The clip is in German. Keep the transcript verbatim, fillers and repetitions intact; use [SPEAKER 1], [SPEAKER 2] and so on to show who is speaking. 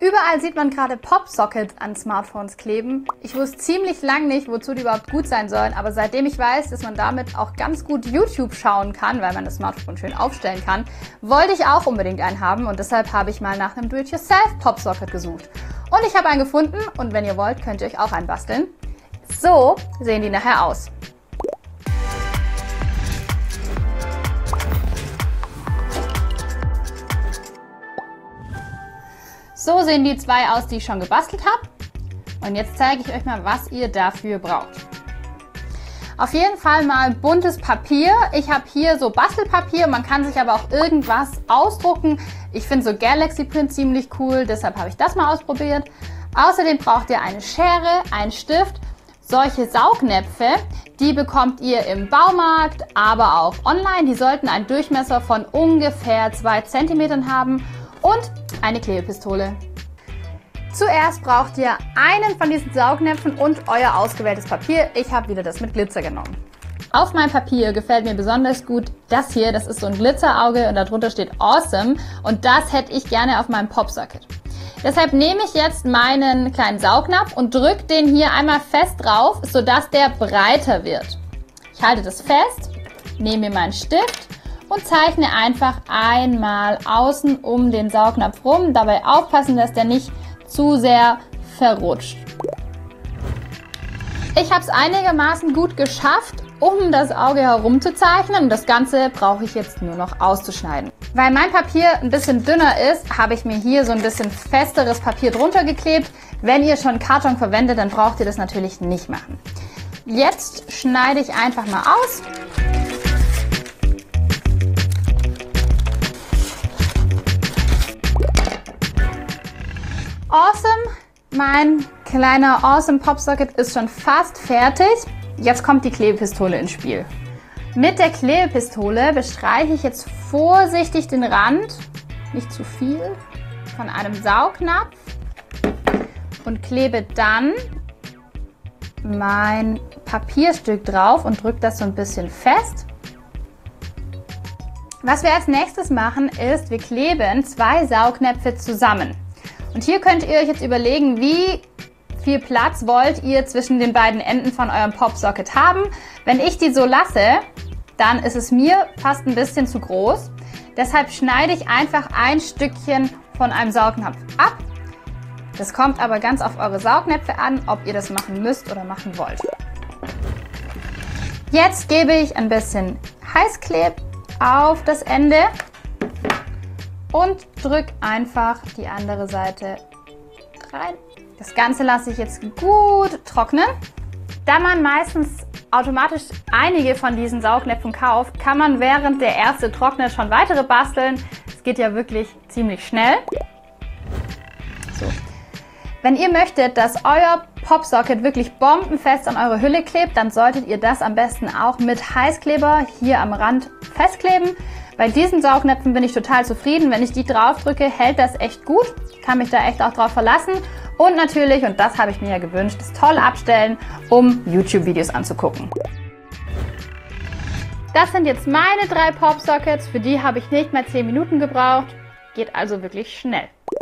[SPEAKER 1] Überall sieht man gerade Popsockets an Smartphones kleben. Ich wusste ziemlich lang nicht, wozu die überhaupt gut sein sollen, aber seitdem ich weiß, dass man damit auch ganz gut YouTube schauen kann, weil man das Smartphone schön aufstellen kann, wollte ich auch unbedingt einen haben und deshalb habe ich mal nach einem Do-it-yourself-Popsocket gesucht. Und ich habe einen gefunden und wenn ihr wollt, könnt ihr euch auch einen basteln. So sehen die nachher aus. So sehen die zwei aus, die ich schon gebastelt habe. Und jetzt zeige ich euch mal, was ihr dafür braucht. Auf jeden Fall mal buntes Papier. Ich habe hier so Bastelpapier, man kann sich aber auch irgendwas ausdrucken. Ich finde so Galaxy Print ziemlich cool, deshalb habe ich das mal ausprobiert. Außerdem braucht ihr eine Schere, einen Stift, solche Saugnäpfe, die bekommt ihr im Baumarkt, aber auch online. Die sollten einen Durchmesser von ungefähr zwei Zentimetern haben und eine Klebepistole. Zuerst braucht ihr einen von diesen Saugnäpfen und euer ausgewähltes Papier. Ich habe wieder das mit Glitzer genommen. Auf meinem Papier gefällt mir besonders gut das hier. Das ist so ein Glitzerauge und darunter steht Awesome. Und das hätte ich gerne auf meinem Popsocket. Deshalb nehme ich jetzt meinen kleinen Saugnapf und drücke den hier einmal fest drauf, sodass der breiter wird. Ich halte das fest, nehme mir meinen Stift und zeichne einfach einmal außen um den Saugnapf rum. Dabei aufpassen, dass der nicht zu sehr verrutscht. Ich habe es einigermaßen gut geschafft, um das Auge herum zu zeichnen. Und das Ganze brauche ich jetzt nur noch auszuschneiden. Weil mein Papier ein bisschen dünner ist, habe ich mir hier so ein bisschen festeres Papier drunter geklebt. Wenn ihr schon Karton verwendet, dann braucht ihr das natürlich nicht machen. Jetzt schneide ich einfach mal aus. Awesome, mein kleiner Awesome Popsocket ist schon fast fertig. Jetzt kommt die Klebepistole ins Spiel. Mit der Klebepistole bestreiche ich jetzt vorsichtig den Rand, nicht zu viel, von einem Saugnapf und klebe dann mein Papierstück drauf und drücke das so ein bisschen fest. Was wir als nächstes machen ist, wir kleben zwei Saugnäpfe zusammen. Und hier könnt ihr euch jetzt überlegen, wie viel Platz wollt ihr zwischen den beiden Enden von eurem Popsocket haben. Wenn ich die so lasse, dann ist es mir fast ein bisschen zu groß. Deshalb schneide ich einfach ein Stückchen von einem Saugnapf ab. Das kommt aber ganz auf eure Saugnäpfe an, ob ihr das machen müsst oder machen wollt. Jetzt gebe ich ein bisschen Heißkleb auf das Ende und drücke einfach die andere Seite rein. Das Ganze lasse ich jetzt gut trocknen. Da man meistens automatisch einige von diesen Saugnäpfen kauft, kann man während der erste trocknet schon weitere basteln. Es geht ja wirklich ziemlich schnell. So. Wenn ihr möchtet, dass euer Popsocket wirklich bombenfest an eure Hülle klebt, dann solltet ihr das am besten auch mit Heißkleber hier am Rand festkleben. Bei diesen Saugnäpfen bin ich total zufrieden. Wenn ich die drauf drücke, hält das echt gut. Ich kann mich da echt auch drauf verlassen. Und natürlich, und das habe ich mir ja gewünscht, das toll abstellen, um YouTube-Videos anzugucken. Das sind jetzt meine drei Popsockets. Für die habe ich nicht mal zehn Minuten gebraucht. Geht also wirklich schnell.